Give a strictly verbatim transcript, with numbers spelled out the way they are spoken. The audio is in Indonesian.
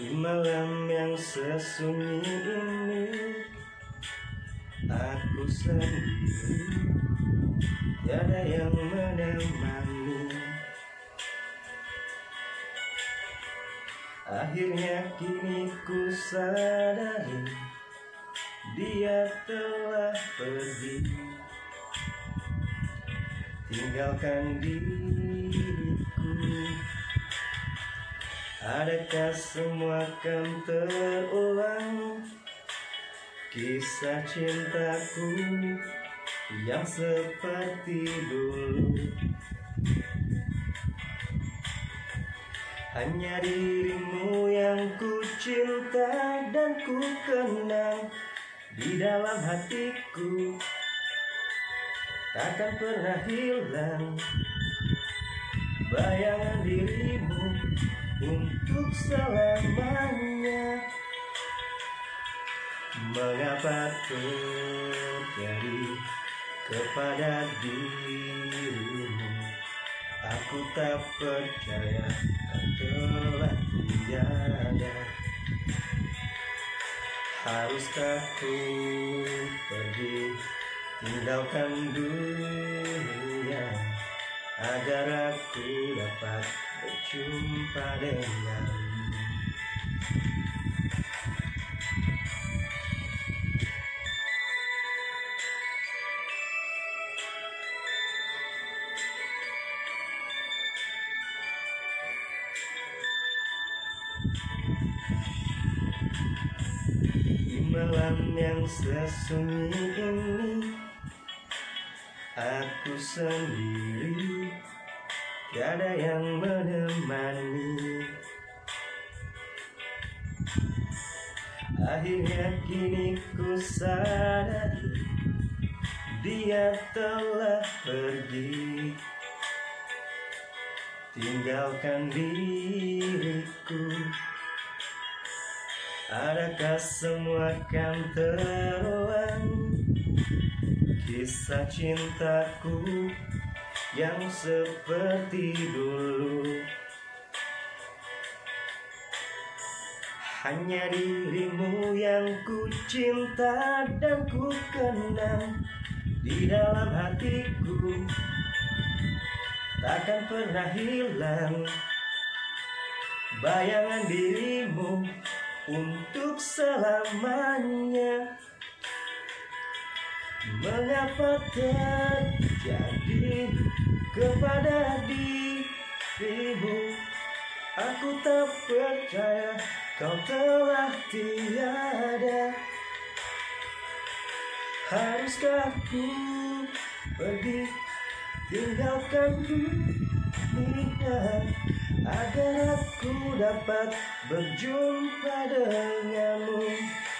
Di malam yang sesunyi ini aku sendiri, tiada yang menemani. Akhirnya kini ku sadari dia telah pergi, tinggalkan diriku. Adakah semua akan terulang, kisah cintaku yang seperti dulu? Hanya dirimu yang ku cinta dan ku kenang di dalam hatiku, takkan pernah hilang bayangan dirimu untuk selamanya. Mengapa terjadi kepada dirimu? Aku tak percaya kau telah tiada. Haruskah ku pergi tinggalkan dunia agar aku dapat berjumpa denganmu? Di malam yang sesunyi ini aku sendiri, tiada yang menemani. Akhirnya kini ku sadari dia telah pergi, tinggalkan diriku. Adakah semua akan terulang, kisah cintaku yang seperti dulu? Hanya dirimu yang ku cinta dan ku kenang di dalam hatiku, takkan pernah hilang bayangan dirimu untuk selamanya. Mengapa terjadi kepada dirimu? Aku tak percaya kau telah tiada. Haruskah ku pergi tinggalkan dunia agar aku dapat berjumpa denganmu?